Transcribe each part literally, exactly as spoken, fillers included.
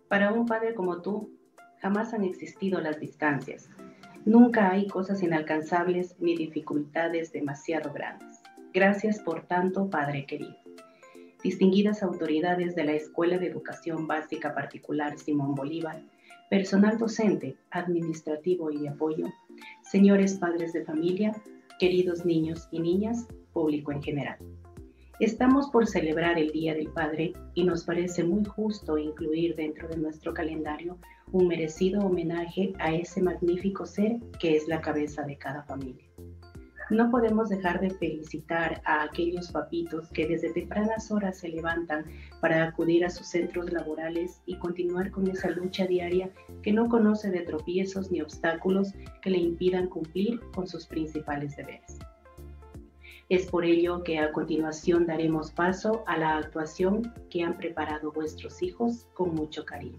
Para un padre como tú, jamás han existido las distancias. Nunca hay cosas inalcanzables ni dificultades demasiado grandes. Gracias por tanto, Padre querido. Distinguidas autoridades de la Escuela de Educación Básica Particular Simón Bolívar, personal docente, administrativo y de apoyo, señores padres de familia, queridos niños y niñas, público en general. Estamos por celebrar el Día del Padre y nos parece muy justo incluir dentro de nuestro calendario un merecido homenaje a ese magnífico ser que es la cabeza de cada familia. No podemos dejar de felicitar a aquellos papitos que desde tempranas horas se levantan para acudir a sus centros laborales y continuar con esa lucha diaria que no conoce de tropiezos ni obstáculos que le impidan cumplir con sus principales deberes. Es por ello que a continuación daremos paso a la actuación que han preparado vuestros hijos con mucho cariño.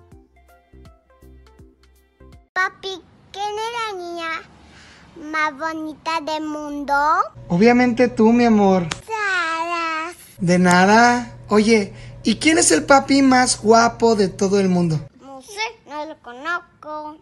Papi, ¿quién es la niña más bonita del mundo? Obviamente tú, mi amor. Sara. De nada. Oye, ¿y quién es el papi más guapo de todo el mundo? No sé, no lo conozco.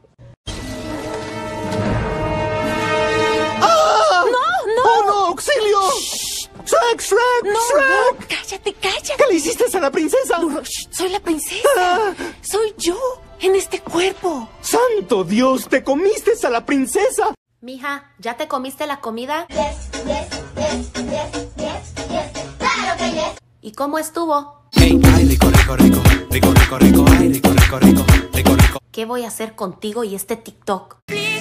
¡Ah! ¡No, no! ¡Oh, no! ¡Auxilio! Shh. ¡Shrek, Shrek, no, Shrek! No, cállate, cállate. ¿Qué le hiciste a la princesa? No, shh, soy la princesa. Ah. Soy yo, en este cuerpo. ¡Santo Dios! ¡Te comiste a la princesa! Mija, ¿ya te comiste la comida? Yes, yes, yes, yes, yes, yes. ¡Claro que yes! ¿Y cómo estuvo? Hey, ay, rico, rico, rico, rico, rico, rico, ay, rico, rico, rico, rico, rico. ¿Qué voy a hacer contigo y este TikTok?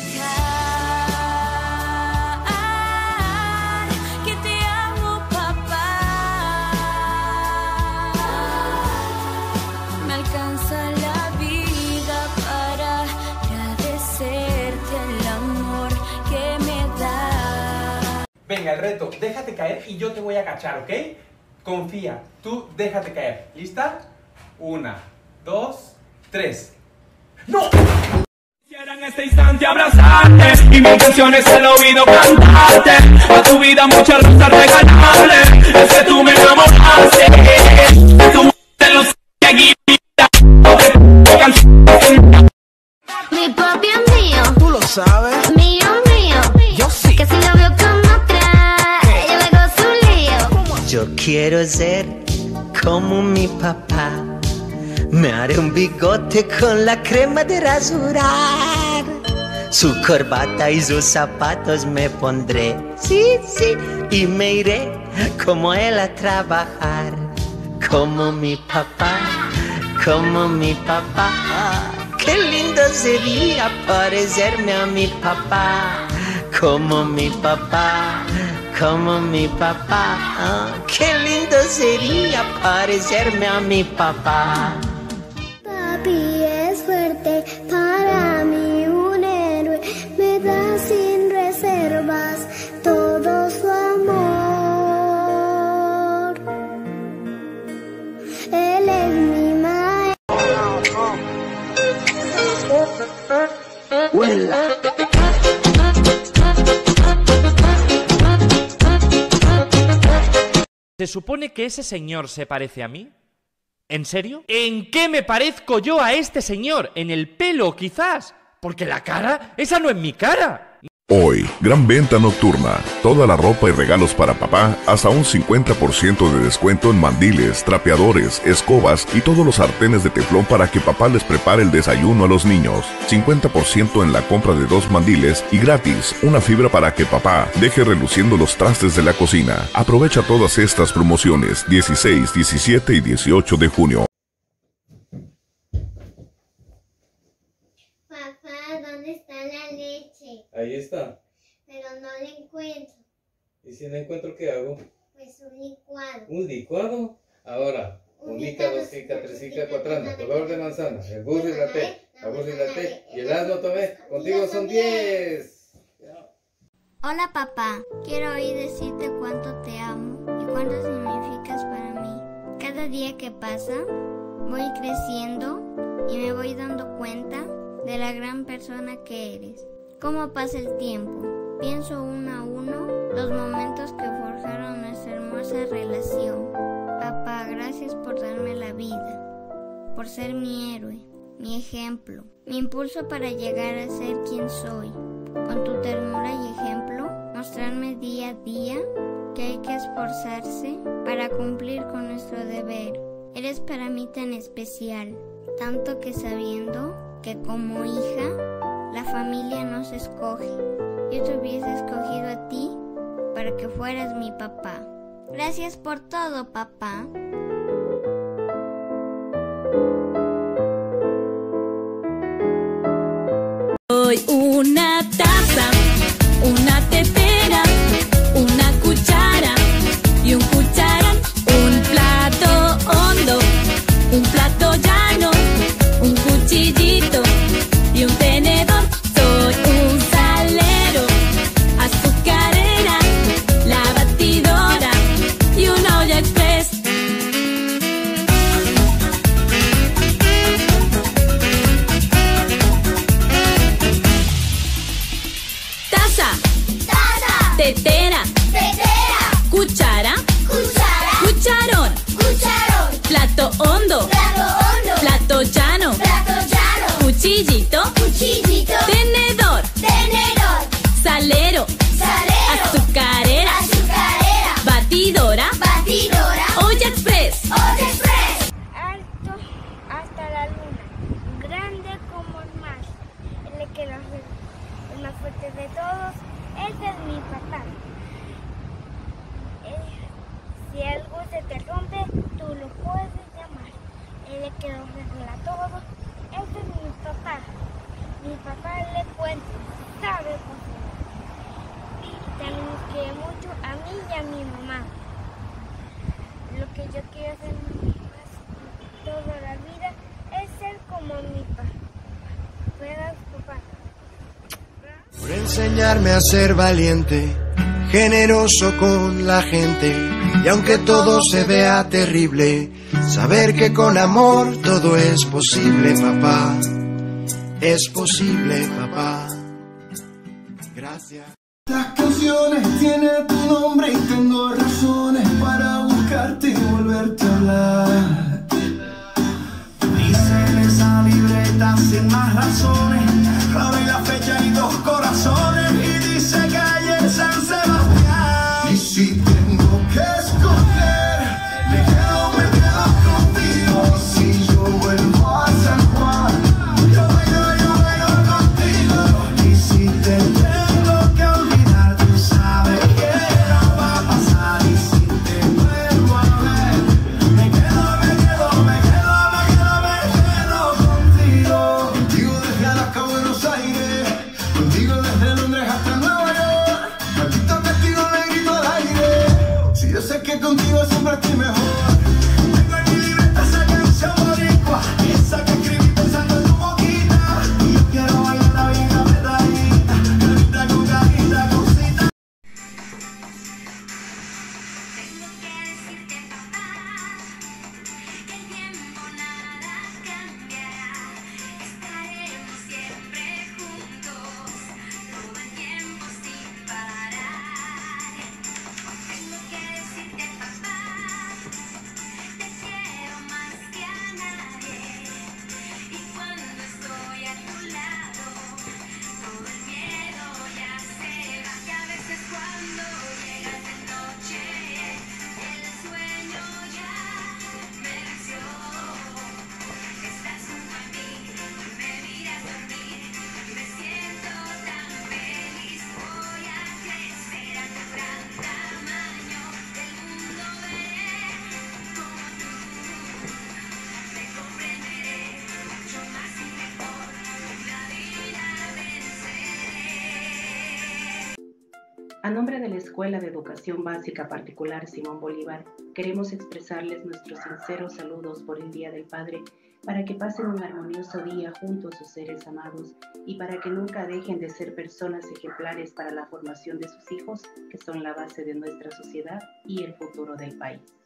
Venga, el reto, déjate caer y yo te voy a cachar, ¿ok? Confía, tú déjate caer. ¿Lista? Una, dos, tres. ¡No! Quisiera en este instante abrazarte y mi intención es el oído cantarte. A tu vida muchas rosas regalarle. Es que tú me enamoraste. Tú te lo seguí. Mi papi es mío. ¿Tú lo sabes? Mío, mío. Yo sí. Que si lo veo con otra, yo le hago su lío. Yo quiero ser como mi papá. Me haré un bigote con la crema de rasurar. Su corbata y sus zapatos me pondré. Sí, sí. Y me iré como él a trabajar. Como mi papá, como mi papá. Qué lindo sería parecerme a mi papá. Como mi papá, como mi papá. Qué lindo sería parecerme a mi papá. Papi es fuerte, para mí un héroe. Me da sin reservas todo su amor. Él es mi maestro. ¡Huela! ¿Se supone que ese señor se parece a mí? ¿En serio? ¿En qué me parezco yo a este señor? ¿En el pelo, quizás? Porque la cara, esa no es mi cara. Hoy, gran venta nocturna. Toda la ropa y regalos para papá, hasta un cincuenta por ciento de descuento en mandiles, trapeadores, escobas y todos los sartenes de teflón para que papá les prepare el desayuno a los niños. cincuenta por ciento en la compra de dos mandiles y gratis, una fibra para que papá deje reluciendo los trastes de la cocina. Aprovecha todas estas promociones dieciséis, diecisiete y dieciocho de junio. ¿Dónde está la leche? Ahí está. Pero no la encuentro. ¿Y si no encuentro qué hago? Pues un licuado. ¿Un licuado? Ahora, unica, dosica, tresica, cuatrana, color de manzana, el burro y la T, la burra y la T, y el asno tomé, contigo son diez. Hola papá, quiero oír decirte cuánto te amo y cuánto significas para mí. Cada día que pasa, voy creciendo y me voy dando cuenta de la gran persona que eres. Cómo pasa el tiempo, pienso uno a uno los momentos que forjaron nuestra hermosa relación. Papá, gracias por darme la vida, por ser mi héroe. mi ejemplo, mi impulso para llegar a ser quien soy. Con tu ternura y ejemplo, mostrarme día a día que hay que esforzarse para cumplir con nuestro deber. Eres para mí tan especial, tanto que sabiendo que como hija, la familia nos escoge. Yo te hubiese escogido a ti para que fueras mi papá. Gracias por todo, papá. Soy una taza, una tetera, una cuchara y un cucharón, un plato hondo, un plato llano, un cuchillito y un tenedor. Soy un salero, azucarera, la batidora y una olla express. Taza, taza, tetera, tetera, cuchara, cuchara, cucharón, cucharón, plato hondo, plato hondo, plato llano, plato llano, cuchillito, cuchillito, tenedor, tenedor, salero, salero, azucarera, azucarera, batidora, batidora, olla express, olla express. Alto hasta la luna, grande como el mar, el que los el más fuerte de todos, ese es mi papá. Eh, si algo se te rompe, tú lo puedes llamar. El que lo regula todo, ese es mi papá. Mi papá le cuenta, sabe cocinar. También nos quiere mucho a mí y a mi mamá. Lo que yo quiero hacer toda la vida es ser como mi papá. Fuera papá. Por enseñarme a ser valiente, generoso con la gente, y aunque todo se vea terrible, saber que con amor todo es posible, papá, es posible, papá. Gracias. Las canciones tienen tu nombre y tengo razones para buscarte y volverte a hablar. Dice en esa libreta sin más razones, la hora y la fecha y dos corazones, y dice calle San Sebastián. Y si tengo que escoger, me quedo, me quedo contigo. Y si yo vuelvo a San Juan, yo bailo, yo bailo contigo. Y si te tengo que olvidar, tú sabes que no va a pasar. Y si te vuelvo a ver, me quedo, me quedo, me quedo, me quedo, me quedo contigo. Contigo desde Alaska a Buenos Aires, contigo desde Londres hasta Nueva York. Maldito testigo le grito al aire, si yo sé que contigo siempre estoy mejor. Tengo en mi libreta esa canción boricua, esa que escribí pensando en tu boquita. Y yo quiero bailar la vida apretadita, carita con carita, cosita. Tengo que decirte, papá, que el tiempo nada cambiará. Estaremos siempre juntos, todo el tiempo sin parar. Tengo que decirte, papá, te quiero más que a nadie. Y cuando estoy a tu lado, todo el miedo ya se va. Que a veces cuando llegas de noche, el sueño ya me venció. Estás junto a mí, me miras dormir, me siento tan feliz. Voy a crecer a tu gran tamaño, el mundo veré como tú. Me comprenderé mucho más y mejor, la vida venceré. A nombre de la Escuela de Educación Básica Particular Simón Bolívar, queremos expresarles nuestros sinceros saludos por el Día del Padre, para que pasen un armonioso día junto a sus seres amados y para que nunca dejen de ser personas ejemplares para la formación de sus hijos, que son la base de nuestra sociedad y el futuro del país.